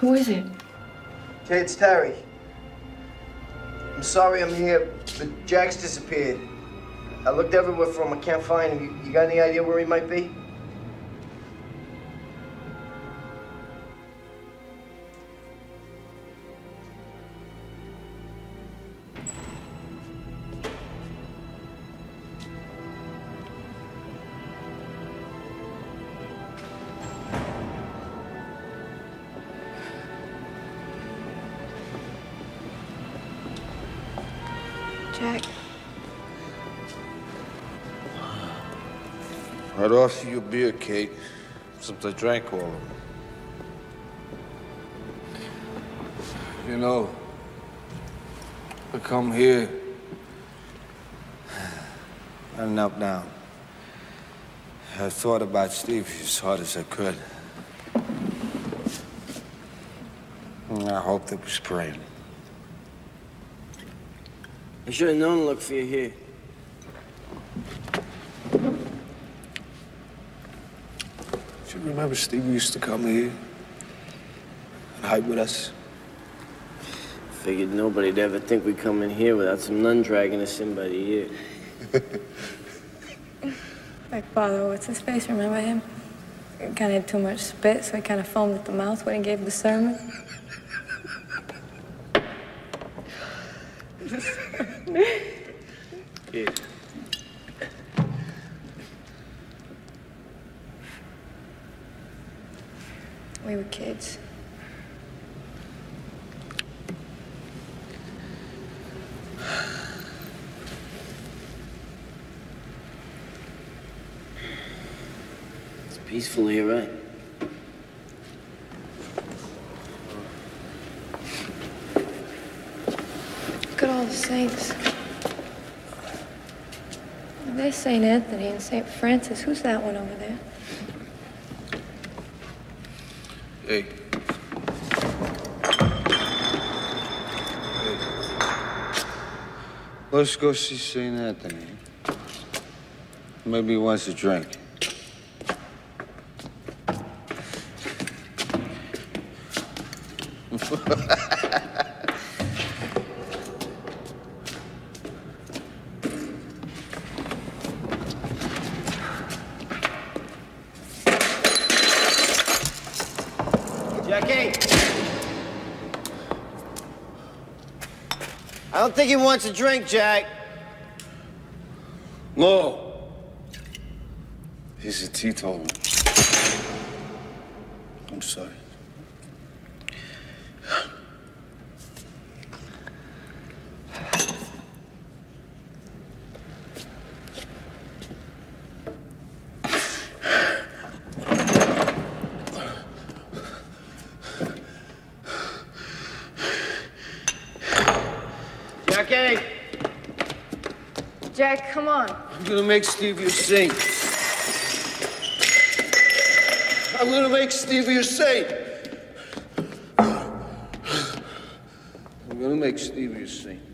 Who is it? Hey, it's Terry. I'm sorry I'm here, but Jack's disappeared. I looked everywhere for him. I can't find him. You got any idea where he might be? Jack. I'd offer you a beer, Kate, since I drank all of them. You know, I come here and knelt down. I thought about Stevie as hard as I could. And I hoped it was praying. I should have known to look for you here. Do you remember Stevie used to come here and hide with us? Figured nobody'd ever think we'd come in here without some nun dragging us in by the ear. Like Father, what's his face? Remember him? He kind of had too much spit, so he kind of foamed at the mouth when he gave the sermon. Yeah. We were kids. It's peaceful here, right? Look at all the saints. There's St. Anthony and St. Francis. Who's that one over there? Hey. Hey. Let's go see St. Anthony. Maybe he wants a drink. Jackie! I don't think he wants a drink, Jack. No. He's a teetotaler. I'm sorry. Jackie! Jack, come on. I'm gonna make Stevie a saint. I'm gonna make Stevie a saint. I'm gonna make Stevie a saint.